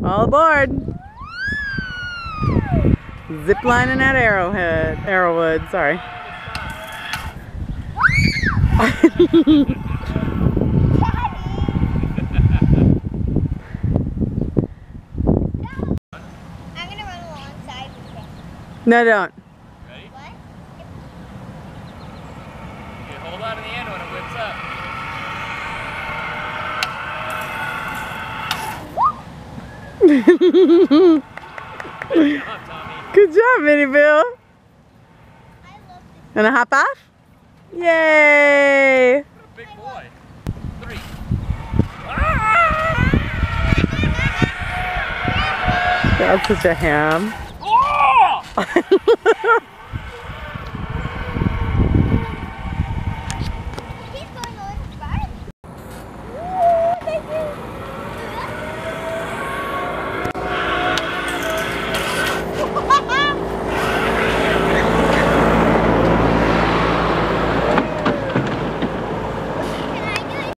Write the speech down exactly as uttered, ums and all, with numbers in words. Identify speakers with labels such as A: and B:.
A: All aboard. Zip lining at Arrowhead. Arrowwood, sorry. No, don't.
B: Ready? What? Okay, hold on to the end when it whips up. Good job, Tommy.
A: Good job, Minnie Bill. Wanna hop off? Yay!
B: What a big boy. Three.
A: That's such a ham.
B: Oh!